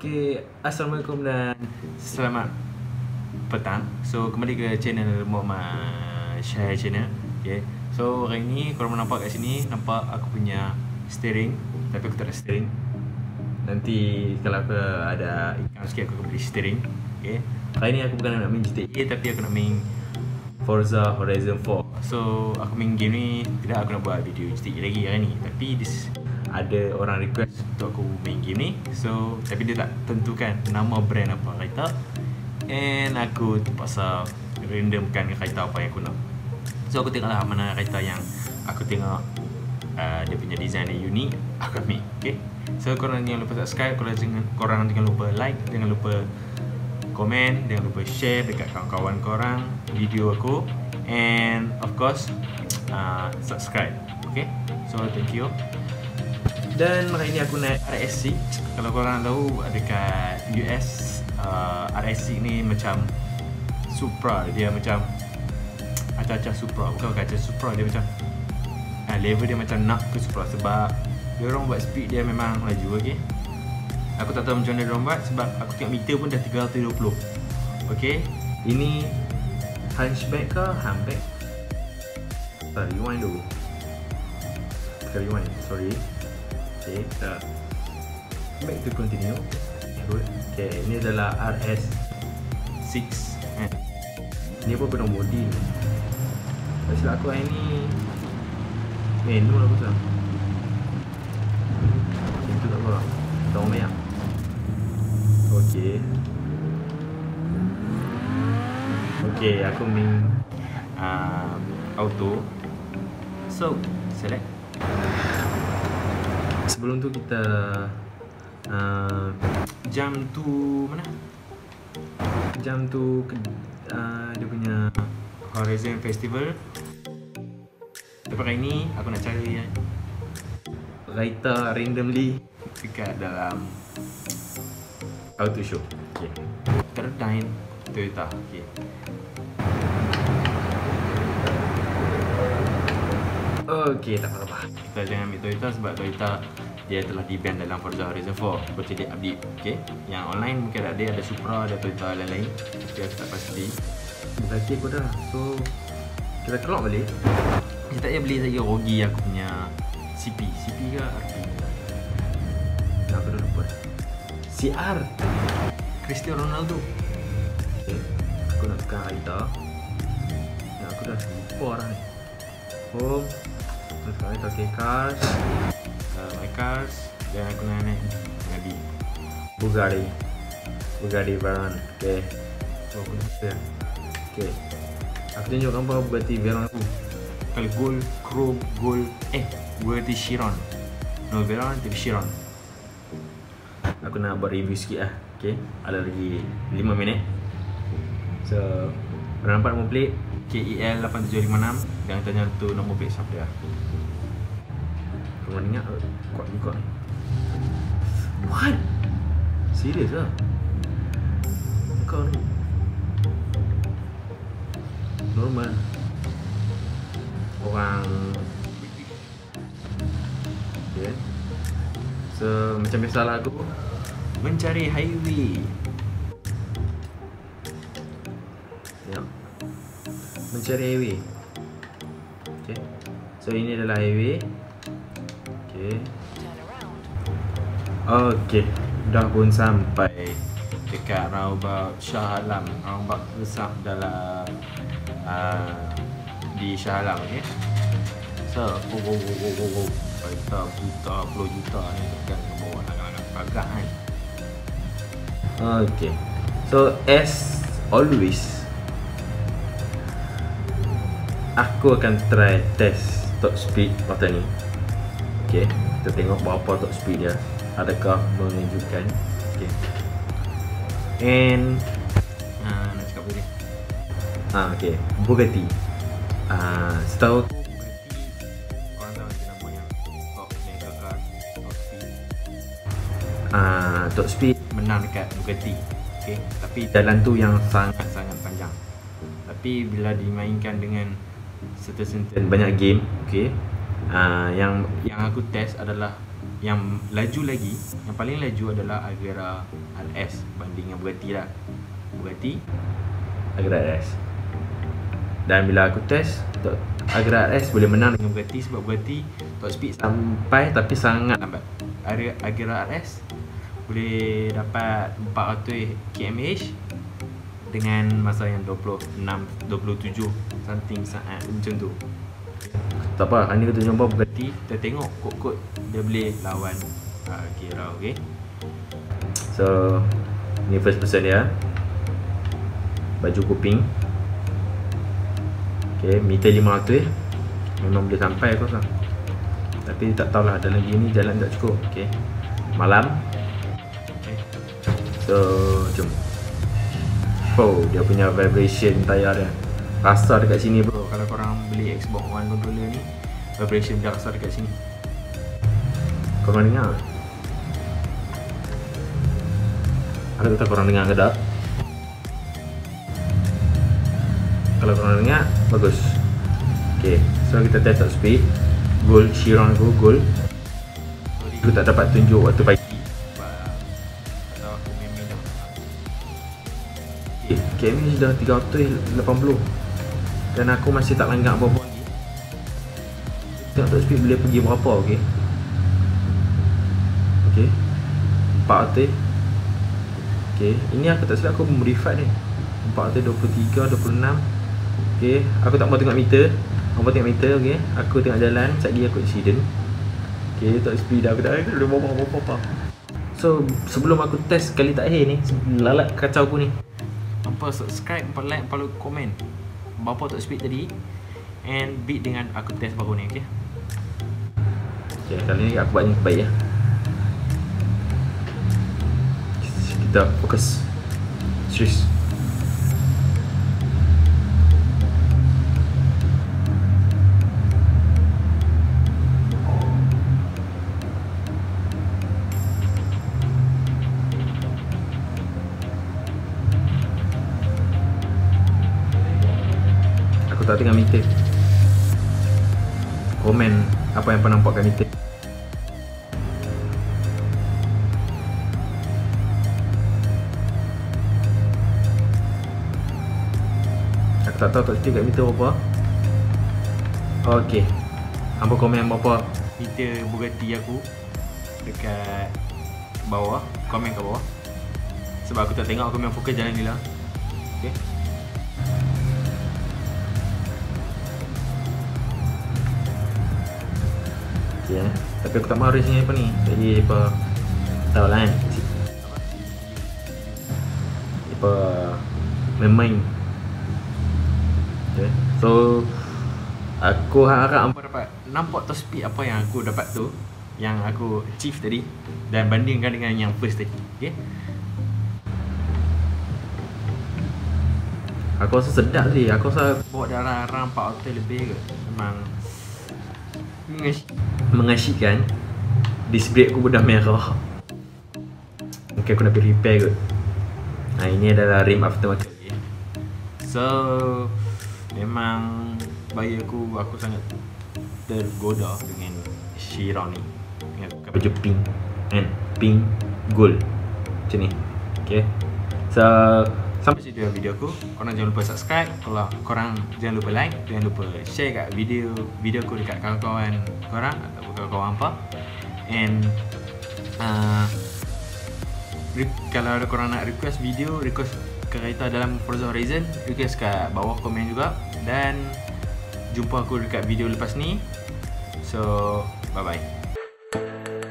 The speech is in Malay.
Okay, Assalamualaikum dan selamat petang. So, kembali ke channel Muhammad Syahir channel. Okay, so hari ni korang nampak kat sini, nampak aku punya steering, tapi aku tak ada steering. Nanti kalau aku ada income sikit aku akan beli steering. Okay, hari ni aku bukan nak main GTA, tapi aku nak main Forza Horizon 4. So, aku main game ni, tidak aku nak buat video GTA lagi hari ni. Tapi ada orang request untuk aku main game ni. So, tapi dia tak tentukan nama brand apa kereta. And aku terpaksa randomkan kereta apa yang aku nak. So, aku tengoklah mana kereta yang aku tengok dia punya design dia unik, aku ambil. Okay, so korang jangan lupa subscribe, korang jangan lupa like, jangan lupa komen, jangan lupa share dekat kawan-kawan korang video aku. And of course subscribe. Okay, so thank you. Dan hari ni aku naik RS6. Kalau korang tahu dekat US RS6 ni macam Supra. Dia macam acah-acah Supra. Bukan acah Supra, dia macam level dia macam nak ke Supra. Sebab dia orang buat speed dia memang laju. Okay, aku tak tahu macam mana dia orang buat, sebab aku tengok meter pun dah 320. Okay, ini hatchback ke handback? Rewind dulu. Rewind, sorry. Okay, kita back to continue. Good. Okay, ini adalah RS6 Ini pun penuh body. Tak silap aku hari ni manual aku tak. Itu tak apa. Tolong merah. Okay. Okay, aku main auto. So, select. Sebelum tu kita jam tu mana? Jam tu dia punya Horizon Festival. Lepas hari ni aku nak cari kereta randomly dekat dalam auto show. Okay, Terdine Toyota. Okay, okay, tak apa-apa. Kita jangan ambil Toyota sebab Toyota dia telah di-ban dalam Forza Horizon 4. Seperti dia update. Okay, yang online mungkin ada Supra, ada Toyota lain-lain. Tapi aku tak pasti. Berarti aku dah. So, kita keluar balik. Kita tak payah beli lagi Rogi aku punya CP ke RP. Aku dah lupa. CR Cristiano Ronaldo. Okay, aku nak tekan kereta. Dan aku dah lupa orang ni. Home. Terus kereta. Okay, cars. My cars. Dan aku nak naik Nabi Bugatti Veyron. Okay, so aku nak share. Okay, aku tunjuk gambar Bugatti Veyron aku. Kalau gold, chrome, gold. Bugatti Chiron. No Veyron, tapi Chiron. Aku nak buat review sikit lah. Okay, ada lagi 5 minit. So, korang nampak nombor plate KEL 8756. Jangan tanya tu nombor plate siapa dia. Korang ingat kuat juga ni. What? Serius lah kau ni? Normal orang. Okay, so macam biasalah aku mencari highway. Mencari highway. Okay, so ini adalah highway. Okay, okay, dah pun sampai dekat roundabout Shah Alam. Roundabout besar dalam di Shah Alam. Okay, so kereta juta, 10 juta ni tekan ke bawah nak pagar kan. Okay, so as always aku akan try test top speed motor ni. Okay, kita tengok berapa top speed dia, adakah menunjukkan. Okay, and nak cakap apa ni? Okay, Bugatti. Setahu aku Bugatti, korang tahu je nama yang top mega car, top speed. Top speed menang dekat Bugatti. Okay, tapi jalan tu yang sangat-sangat panjang. Tapi bila dimainkan dengan certain banyak game, okay, yang aku test adalah yang laju lagi, yang paling laju adalah Agera RS banding dengan Bugatti lah. Bugatti, Agera RS. Dan bila aku test, Agera RS boleh menang dengan Bugatti sebab Bugatti top speed sampai tapi sangat lambat. Agera RS boleh dapat 400 km/h dengan masa yang 26, 27 something macam tu. Tak apa, hari ni kita jumpa Bugatti, kita tengok kod-kod dia boleh lawan Agera, okay. So, ni first person dia, baju kuping, okay, meter 500 memang boleh sampai aku rasa. Tapi tak tahulah dalam gini jalan tak cukup, okay. Malam, okay. So, jom. Oh, dia punya vibration tayar dia rasa dekat sini bro. Kalau korang beli Xbox One controller ni, vibration dia rasa dekat sini. Korang dengar? Ada kata korang dengar ke tak? Kalau korang dengar, bagus. Okay, so kita test top speed. Goal, Chiron aku, goal. Sorry, aku tak dapat tunjuk waktu pagi atau aku main dah. Okay, KMH dah 380 dan aku masih tak langgak apa-apa lagi. Tengok top speed boleh pergi berapa, okay. Okay, 400. Okay, ini aku tak silap aku modified ni 423, 26. Okay, aku tak mau tengok meter. Aku tengok meter, okay. Aku tengok jalan, sekejap lagi aku accident. Okay, top speed dah aku tak ada apa-apa. So, sebelum aku test kali terakhir ni, lalat kacau aku ni, hampa subscribe, hampa like, hampa komen berapa top speed tadi and beat dengan aku test baru ni, okay. Okay, kali ni aku buat ni baik ya. Kita fokus. Serius. Aku tak tengok meter. Komen apa yang pernah nampak kat meter. Aku tak tahu tak speed kat meter berapa. Okay, hampa komen berapa meter Bugatti aku dekat bawah. Komen kat bawah. Sebab aku tak tengok, aku memang fokus jalan ni lah. Okay. Okay, tapi aku tak mahu race ni apa ni. Jadi apa tahu lah kan. Apa main-main. Okay. So aku harap hampa dapat nampak top speed apa yang aku dapat tu, yang aku achieve tadi, dan bandingkan dengan yang first tadi. Okay. Aku rasa sedap sih. Aku rasa bawa darah around 400 lebih ke. Memang mengasyikkan. Disc brake aku pun dah merah. Mungkin aku nak pergi repair kot. Nah, ini adalah rim aftermarket. Okay. So memang bagi aku sangat tergoda dengan Chiron ni, dengan baju pink and pink gold macam ni. Okay. So sampai situ video aku. Korang jangan lupa subscribe. Kalau korang jangan lupa like. Jangan lupa share kat video aku dekat kawan-kawan korang atau kawan-kawan apa. And kalau ada korang nak request video, request kereta dalam Forza Horizon, request kat bawah komen juga. Dan jumpa aku dekat video lepas ni. So bye bye.